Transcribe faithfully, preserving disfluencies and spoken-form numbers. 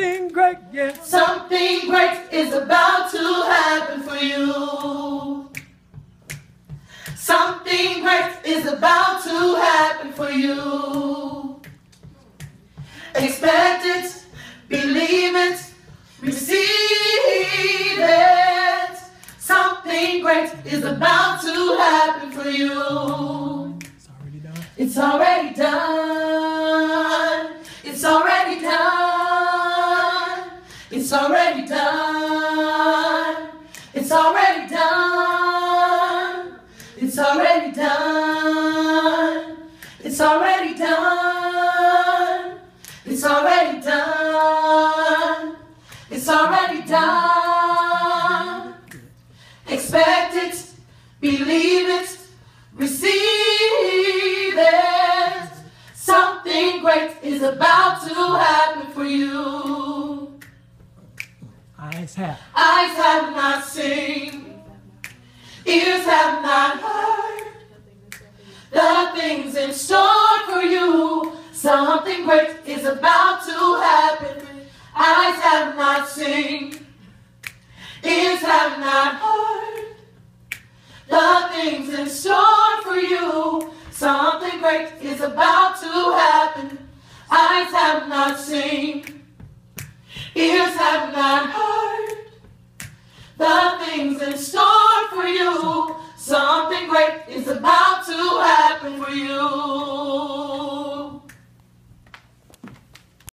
Something great, yeah. Something great is about to happen for you. Something great is about to happen for you. Expect it, believe it, receive it. Something great is about to happen for you. It's already done. It's already done. It's already done. It's already done. It's already done. It's already done. It's already done. It's already done. Expect it, believe it, receive it. Something great is about to happen for you. Eyes have. Eyes have not seen, ears have not heard the things in store for you. Something great is about to happen. Eyes have not seen, ears have not heard the things in store for you. Something great is about to happen. Eyes have not seen, ears have not heard the things in store for you. Something great is about to happen for you.